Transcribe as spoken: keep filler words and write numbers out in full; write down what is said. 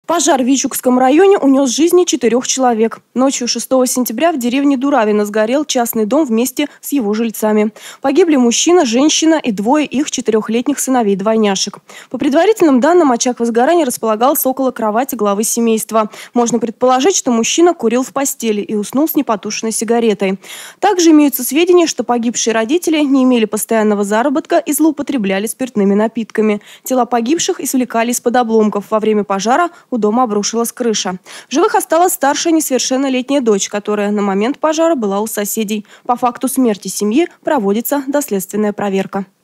Пожар в Вичугском районе унес жизни четырех человек. Ночью шестого сентября в деревне Дуравино сгорел частный дом вместе с его жильцами. Погибли мужчина, женщина и двое их четырехлетних сыновей-двойняшек. По предварительным данным, очаг возгорания располагался около кровати главы семейства. Можно предположить, что мужчина курил в постели и уснул с непотушенной сигаретой. Также имеются сведения, что погибшие родители не имели постоянного заработка и злоупотребляли спиртными напитками. Тела погибших извлекали из-под обломков. Во время пожара у дома обрушилась крыша. В живых осталась старшая несовершеннолетняя дочь, которая на момент пожара была у соседей. По факту смерти семьи проводится доследственная проверка.